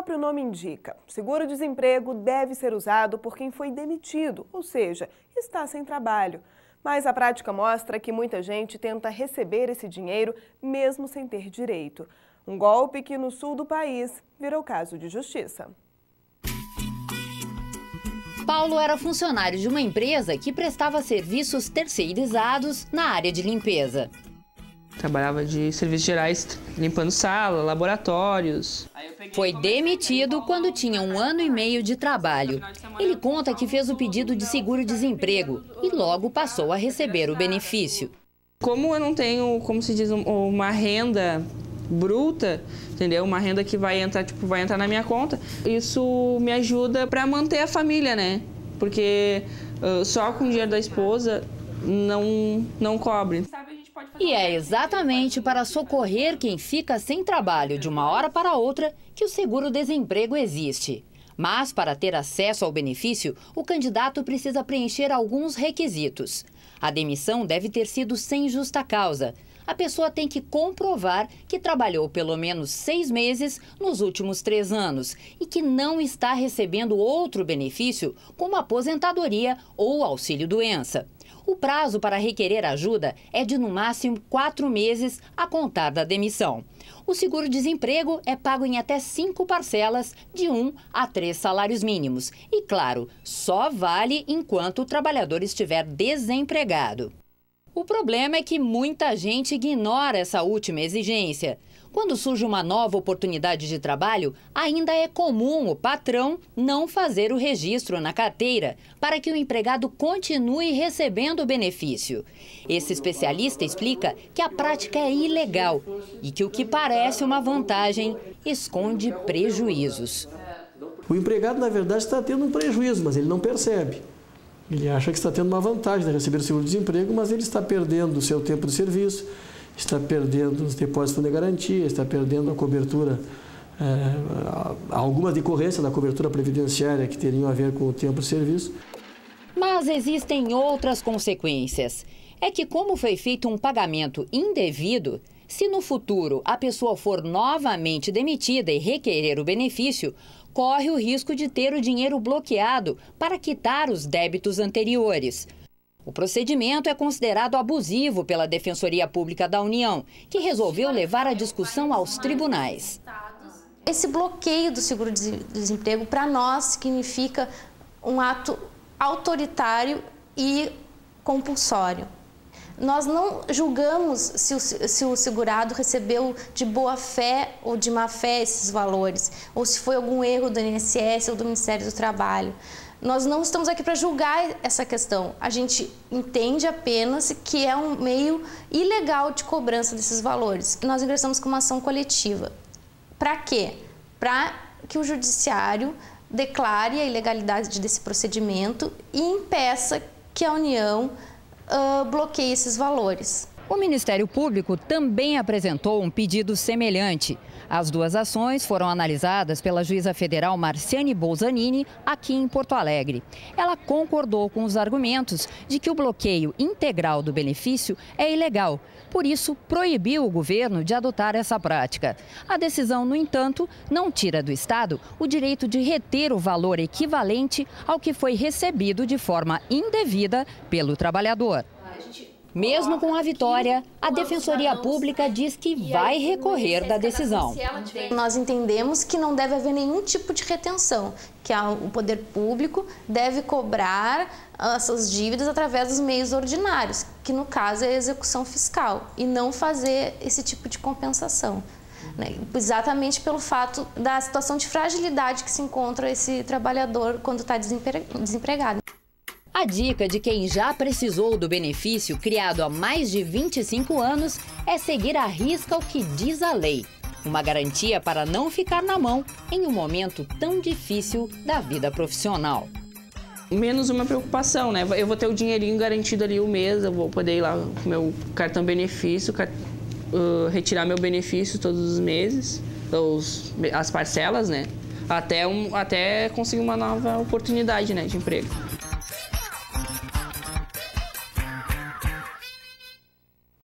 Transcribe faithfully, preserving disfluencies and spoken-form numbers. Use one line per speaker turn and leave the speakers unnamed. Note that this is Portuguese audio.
próprio nome indica, seguro-desemprego deve ser usado por quem foi demitido, ou seja, está sem trabalho. Mas a prática mostra que muita gente tenta receber esse dinheiro mesmo sem ter direito. Um golpe que no sul do país virou caso de justiça.
Paulo era funcionário de uma empresa que prestava serviços terceirizados na área de limpeza.
Trabalhava de serviços gerais, limpando sala, laboratórios.
Foi demitido quando tinha um ano e meio de trabalho. Ele conta que fez o pedido de seguro-desemprego e logo passou a receber o benefício.
Como eu não tenho, como se diz, uma renda bruta, entendeu? Uma renda que vai entrar, tipo, vai entrar na minha conta, isso me ajuda para manter a família, né? Porque uh, só com o dinheiro da esposa não, não cobre.
E é exatamente para socorrer quem fica sem trabalho de uma hora para outra que o seguro-desemprego existe. Mas, para ter acesso ao benefício, o candidato precisa preencher alguns requisitos. A demissão deve ter sido sem justa causa. A pessoa tem que comprovar que trabalhou pelo menos seis meses nos últimos três anos e que não está recebendo outro benefício, como aposentadoria ou auxílio-doença. O prazo para requerer ajuda é de no máximo quatro meses a contar da demissão. O seguro-desemprego é pago em até cinco parcelas de um a três salários mínimos. E, claro, só vale enquanto o trabalhador estiver desempregado. O problema é que muita gente ignora essa última exigência. Quando surge uma nova oportunidade de trabalho, ainda é comum o patrão não fazer o registro na carteira para que o empregado continue recebendo o benefício. Esse especialista explica que a prática é ilegal e que o que parece uma vantagem esconde prejuízos.
O empregado, na verdade, está tendo um prejuízo, mas ele não percebe. Ele acha que está tendo uma vantagem de receber o seguro-desemprego, mas ele está perdendo o seu tempo de serviço, está perdendo os depósitos de garantia, está perdendo a cobertura, é, alguma decorrência da cobertura previdenciária que teriam a ver com o tempo de serviço.
Mas existem outras consequências. É que, como foi feito um pagamento indevido, se no futuro a pessoa for novamente demitida e requerer o benefício, corre o risco de ter o dinheiro bloqueado para quitar os débitos anteriores. O procedimento é considerado abusivo pela Defensoria Pública da União, que resolveu levar a discussão aos tribunais.
Esse bloqueio do seguro-desemprego, para nós, significa um ato autoritário e compulsório. Nós não julgamos se o, se o segurado recebeu de boa fé ou de má fé esses valores, ou se foi algum erro do I N S S ou do Ministério do Trabalho. Nós não estamos aqui para julgar essa questão. A gente entende apenas que é um meio ilegal de cobrança desses valores. Nós ingressamos com uma ação coletiva. Para quê? Para que o judiciário declare a ilegalidade desse procedimento e impeça que a União uh, bloqueie esses valores.
O Ministério Público também apresentou um pedido semelhante. As duas ações foram analisadas pela juíza federal Marciane Bolzanini aqui em Porto Alegre. Ela concordou com os argumentos de que o bloqueio integral do benefício é ilegal. Por isso, proibiu o governo de adotar essa prática. A decisão, no entanto, não tira do Estado o direito de reter o valor equivalente ao que foi recebido de forma indevida pelo trabalhador. Mesmo com a vitória, a Defensoria Pública diz que vai recorrer da decisão.
Nós entendemos que não deve haver nenhum tipo de retenção, que o poder público deve cobrar essas dívidas através dos meios ordinários, que no caso é a execução fiscal, e não fazer esse tipo de compensação. Exatamente pelo fato da situação de fragilidade que se encontra esse trabalhador quando está desempregado.
A dica de quem já precisou do benefício criado há mais de vinte e cinco anos é seguir à risca o que diz a lei. Uma garantia para não ficar na mão em um momento tão difícil da vida profissional.
Menos uma preocupação, né? Eu vou ter o dinheirinho garantido ali o mês, eu vou poder ir lá com meu cartão benefício, uh, retirar meu benefício todos os meses, os, as parcelas, né? Até, um, até conseguir uma nova oportunidade, né, de emprego.